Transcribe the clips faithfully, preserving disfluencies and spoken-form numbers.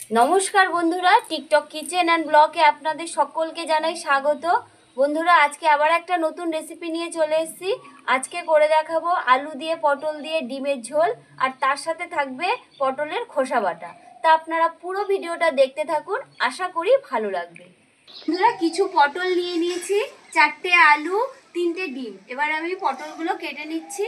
নমস্কার বন্ধুরা, TikTok kitchen and ব্লগে আপনাদের সকলকে জানাই স্বাগত। বন্ধুরা, আজকে আবার একটা নতুন রেসিপি নিয়ে চলে এসেছি। আজকে করে দেখাবো আলু দিয়ে পটল দিয়ে ডিমের ঝোল, আর তার সাথে থাকবে পটলের খোসা বাটা। তা আপনারা পুরো ভিডিওটা দেখতে থাকুন, আশা করি ভালো লাগবে। বন্ধুরা, কিছু পটল নিয়ে নিয়েছি, চারটে আলু, তিনটে ডিম। এবার আমি পটলগুলো কেটে নিচ্ছি।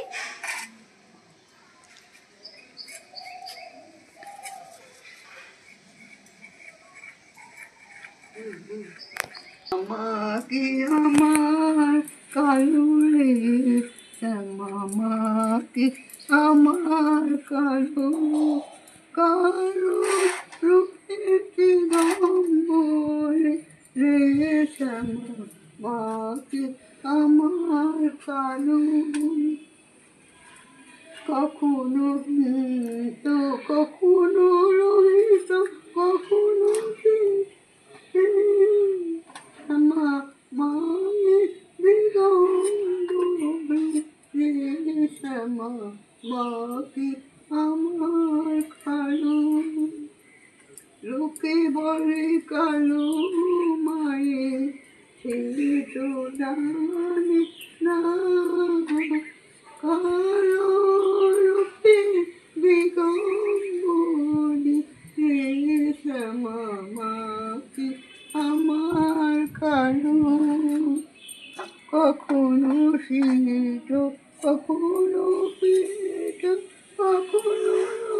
আমাকে আমার কালু রে আমাকে আমার কালু কালু রূপে গম্বরে রে আমাকে আমার কালু কখনো তো কখনো রহিত কখনো আমার কালো লোকে বলে কালো মায়ের সে তো জানে না কালো লোকে দিগম্বরে মামাকে আমার কালো কখনো শীত কখনো পেট কখনো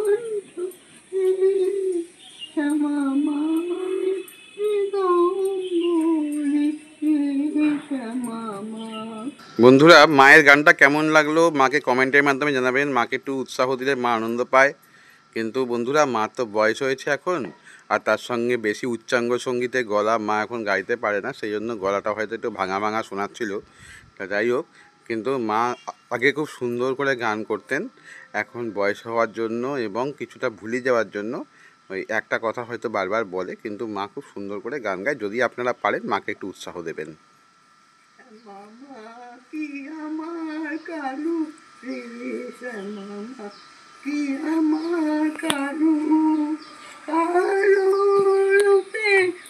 বন্ধুরা, মায়ের গানটা কেমন লাগলো মাকে কমেন্টের মাধ্যমে জানাবেন। মাকে একটু উৎসাহ দিলে মা আনন্দ পায়। কিন্তু বন্ধুরা, মা তো বয়স হয়েছে এখন, আর তার সঙ্গে বেশি উচ্চাঙ্গ সঙ্গীতে গলা মা এখন গাইতে পারে না, সেই জন্য গলাটা হয়তো একটু ভাঙা ভাঙা শোনাচ্ছিল। তা যাই হোক, কিন্তু মা আগে খুব সুন্দর করে গান করতেন। এখন বয়স হওয়ার জন্য এবং কিছুটা ভুলে যাওয়ার জন্য ওই একটা কথা হয়তো বারবার বলে, কিন্তু মা খুব সুন্দর করে গান গায়। যদি আপনারা পারেন, মাকে একটু উৎসাহ দেবেন। মামা কি আমার কালু রে মামা কি আমার কালু কালু রূপে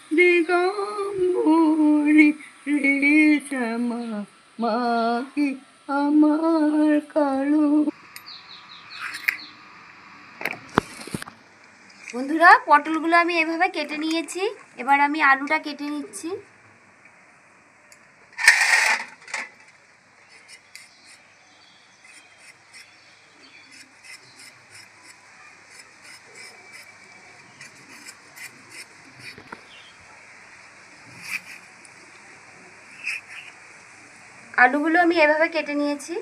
দিগম্বরে রে মামা কি আমার কালু। বন্ধুরা, পটলগুলো আমি এভাবে কেটে নিয়েছি। এবার আমি আলুটা কেটে নিচ্ছি। আলুগুলো আমি এভাবে কেটে নিয়েছি।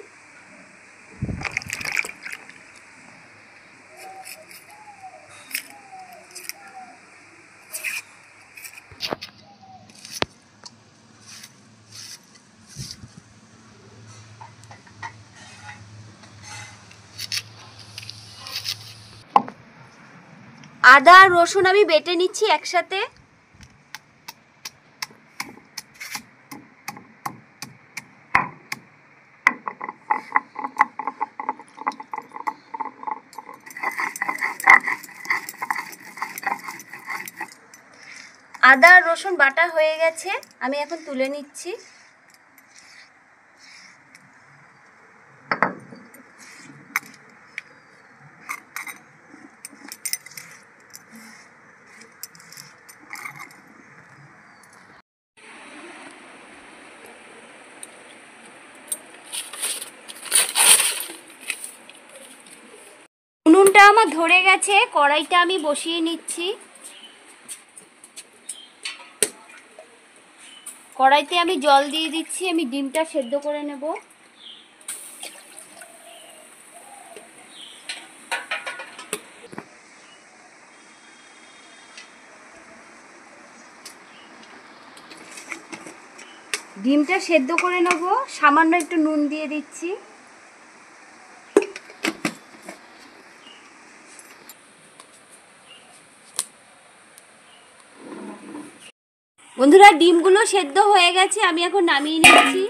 আদা আর রসুন আমি বেটে নিচ্ছি একসাথে। আদা আর রসুন বাটা হয়ে গেছে, আমি এখন তুলে নিচ্ছি। উনুনটা আমার ধরে গেছে, কড়াইটা আমি বসিয়ে নিচ্ছি। কড়াইতে আমি জল দিয়ে দিচ্ছি, আমি ডিমটা সেদ্ধ করে নেব। ডিমটা সেদ্ধ করে নেব, সামান্য একটু নুন দিয়ে দিচ্ছি। বন্ধুরা, ডিমগুলো সেদ্ধ হয়ে গেছে, আমি এখন নামিয়ে নিচ্ছি।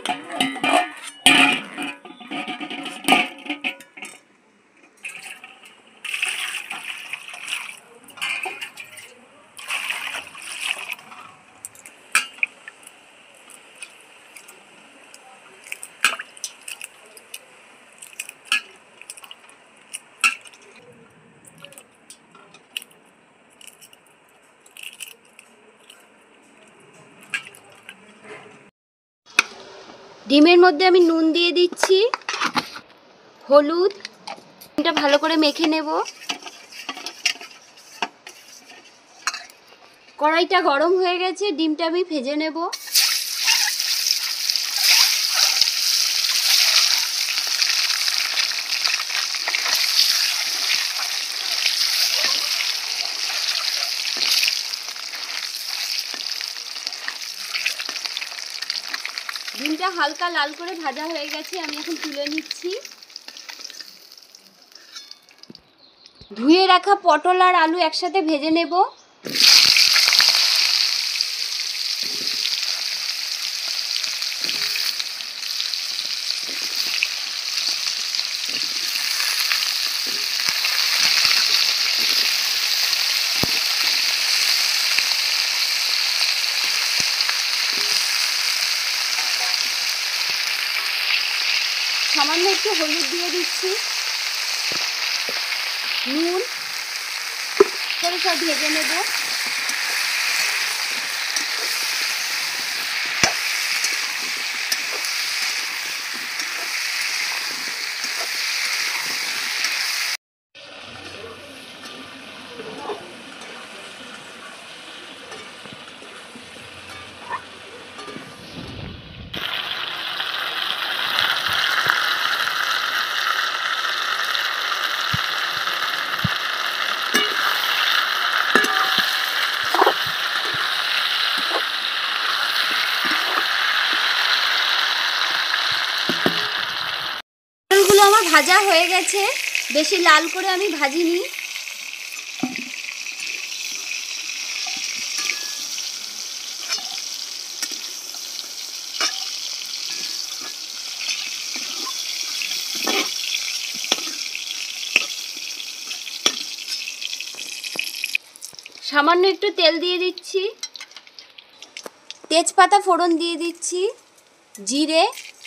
ডিমের মধ্যে আমি নুন দিয়ে দিচ্ছি, হলুদ, এটা ভালো করে মেখে নেব। কড়াইটা গরম হয়ে গেছে, ডিমটা আমি ভেজে নেব। ডিমটা হালকা লাল করে ভাজা হয়ে গেছে, আমি এখন তুলে নিচ্ছি। ধুয়ে রাখা পটল আর আলু একসাথে ভেজে নেব। সামান্য একটু হলুদ দিয়ে দিচ্ছি, নুন করে সব ভেজে নেব। পটলগুলো আমার ভাজা হয়ে গেছে, বেশি লাল করে আমি ভাজিনি। সামান্য একটু তেল দিয়ে দিচ্ছি, তেজপাতা ফোড়ন দিয়ে দিচ্ছি, জিরে,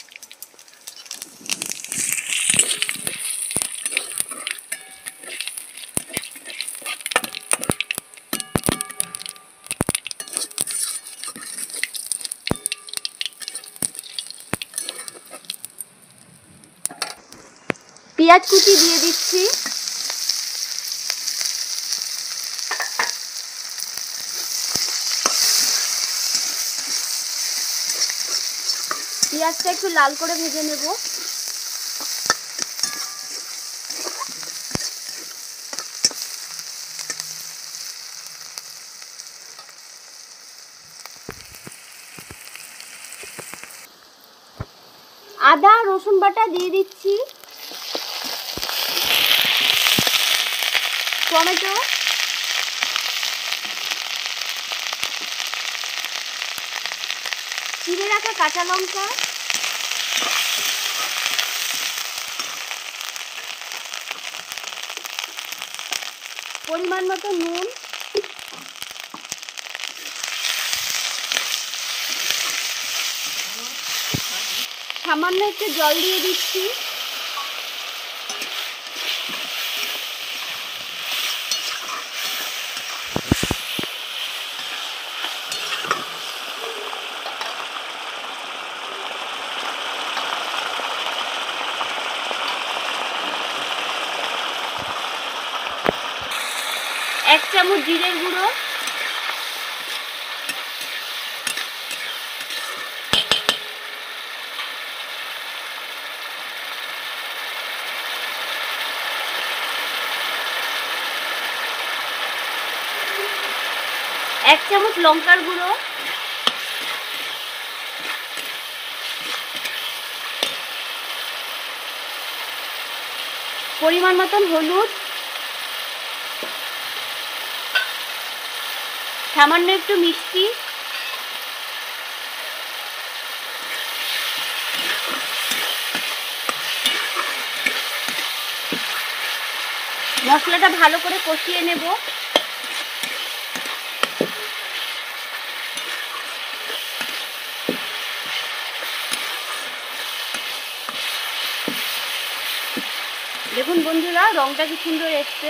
পেঁয়াজ কুচি দিয়ে দিচ্ছি, পেঁয়াজটা একটু লাল করে ভেজে নেব। আদা রসুন বাটা দিয়ে দিচ্ছি, টমেটো, চিড়ে রাখা কাঁচা লঙ্কা, পরিমাণ মতো নুন, সামান্য একটু জল দিয়ে দিচ্ছি। এক চামচ জিরের গুঁড়ো, এক চামচ লঙ্কার গুঁড়ো, পরিমাণ মতন হলুদ, সামান্য একটু মিষ্টি, মশলাটা ভালো করে কষিয়ে নেব। দেখুন বন্ধুরা, রংটা কি সুন্দর এসছে।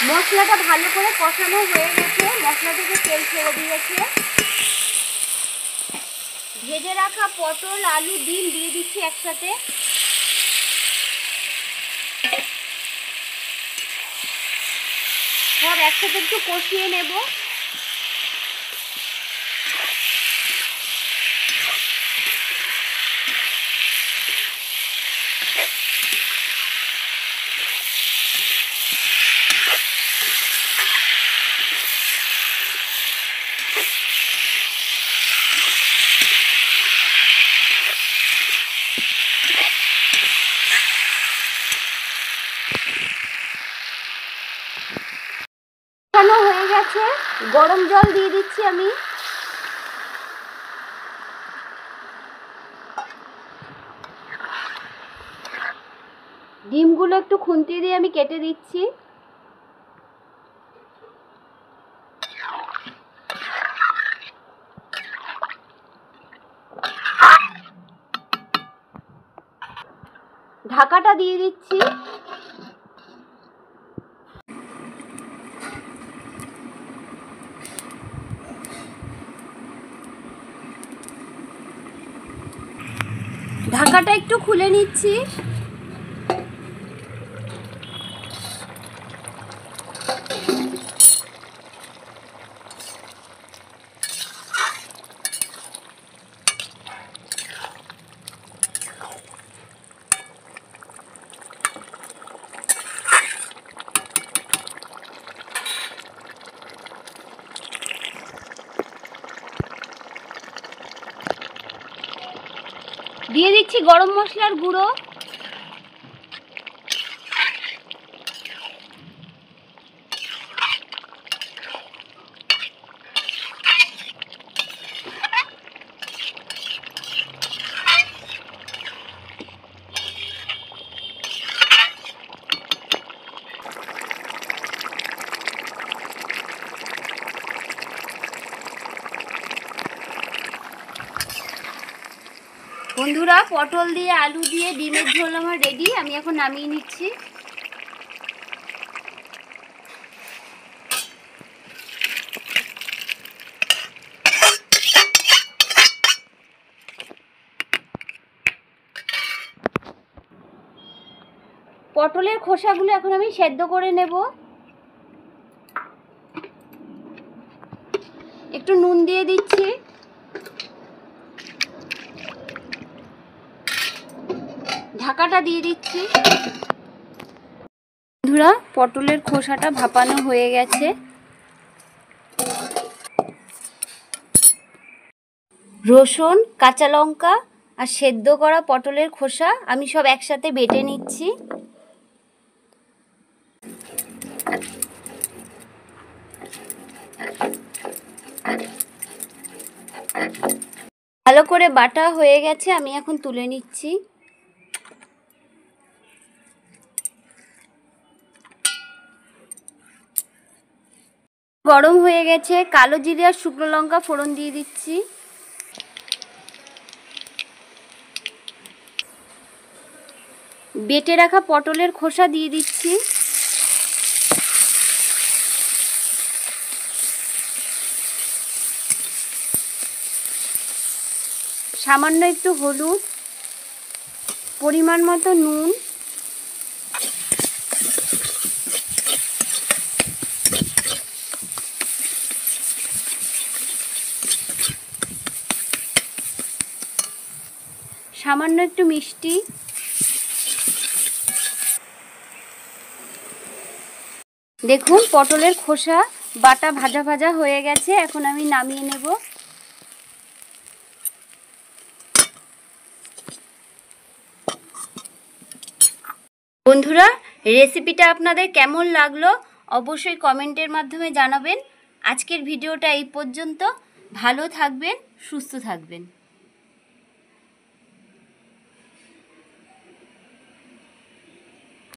মশলাটা ভালো করে কষানো হয়ে গেছে, মশলা থেকে তেল ছেড়ে দিয়েছে। ভেজে রাখা পটল, আলু, ডিম দিয়ে দিচ্ছি একসাথে। সব একসাথে একটু কষিয়ে নেব। কষানো হয়ে গেছে, গরম জল দিয়ে দিচ্ছি আমি। ডিমগুলো একটু খুন্তি দিয়ে আমি কেটে দিচ্ছি। ঢাকাটা দিয়ে দিচ্ছি। ঢাকাটা একটু খুলে নিচ্ছি। দিয়ে দিচ্ছি গরম মশলার গুঁড়ো। বন্ধুরা, পটল দিয়ে আলু দিয়ে ডিমের ঝোল আমার রেডি। আমি এখন নামিয়ে নিচ্ছি। পটলের খোসাগুলো এখন আমি সেদ্ধ করে নেব। একটু নুন দিয়ে দিচ্ছি। ঢাকাটা দিয়ে দিচ্ছি। বন্ধুরা, পটলের খোসাটা ভাপানো হয়ে গেছে। রসুন, কাঁচা লঙ্কা আর সেদ্ধ করা পটলের খোসা আমি সব একসাথে বেটে নিচ্ছি। ভালো করে বাটা হয়ে গেছে, আমি এখন তুলে নিচ্ছি। গরম হয়ে গেছে, কালো জিরে আর শুকনো লঙ্কা ফোড়ন দিয়ে দিচ্ছি। বেটে রাখা পটলের খোসা দিয়ে দিচ্ছি। সামান্য একটু হলুদ, পরিমাণ মতো নুন, সামান্য একটু মিষ্টি। দেখুন, পটলের খোসা বাটা ভাজা ভাজা হয়ে গেছে। এখন আমি নামিয়ে নেব। বন্ধুরা, রেসিপিটা আপনাদের কেমন লাগলো অবশ্যই কমেন্টের মাধ্যমে জানাবেন। আজকের ভিডিওটা এই পর্যন্ত। ভালো থাকবেন, সুস্থ থাকবেন।